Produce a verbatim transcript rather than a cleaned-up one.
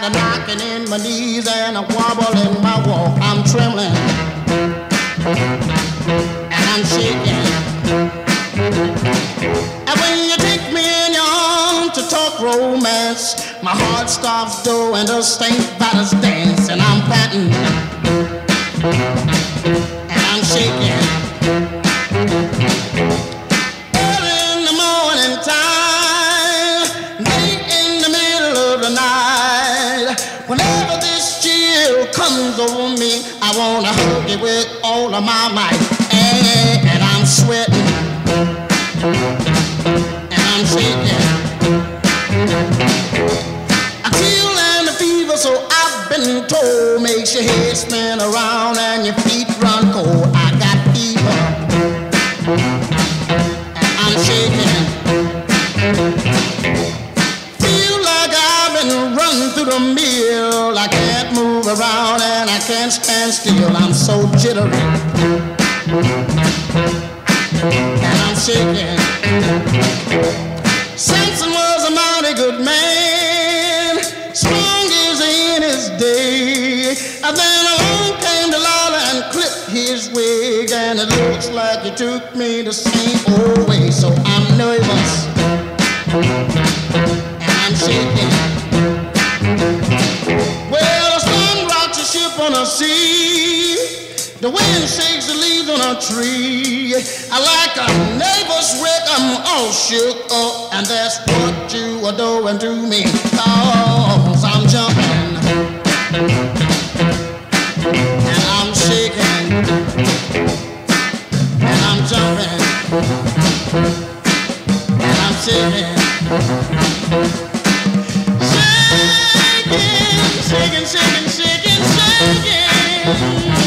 a knocking in my knees and a wobble in my walk. I'm trembling and I'm shaking. And when you take me in your arms to talk romance, my heart stops doing the Saint Vitus dance, and I'm panting and I'm shaking. Early in the morning time, late in the middle of the night, whenever this chill comes over me, I wanna hug you with all of my might. And, and I'm sweating and I'm shaking. I feel and the fever, so I've been told, makes your head spin around and your feet run cold. I got fever and I'm shaking. Feel like I've been running through the mill. I can't move around and I can't stand still. I'm so jittery and I'm shaking. Samson was a mighty good man, strong as in his day. And then along came Delilah and clipped his wig, and it looks like he took me the same old way. So I'm nervous and I'm shaking. Well, the sun rocks a ship on the sea, the wind shakes the leaves on a tree. I like a neighbor's wreck, I'm all shook up, and that's what you are doing to me. Cause I'm jumping and I'm shaking, and I'm jumping and I'm shaking. Shaking, shaking, shaking, shaking, shaking.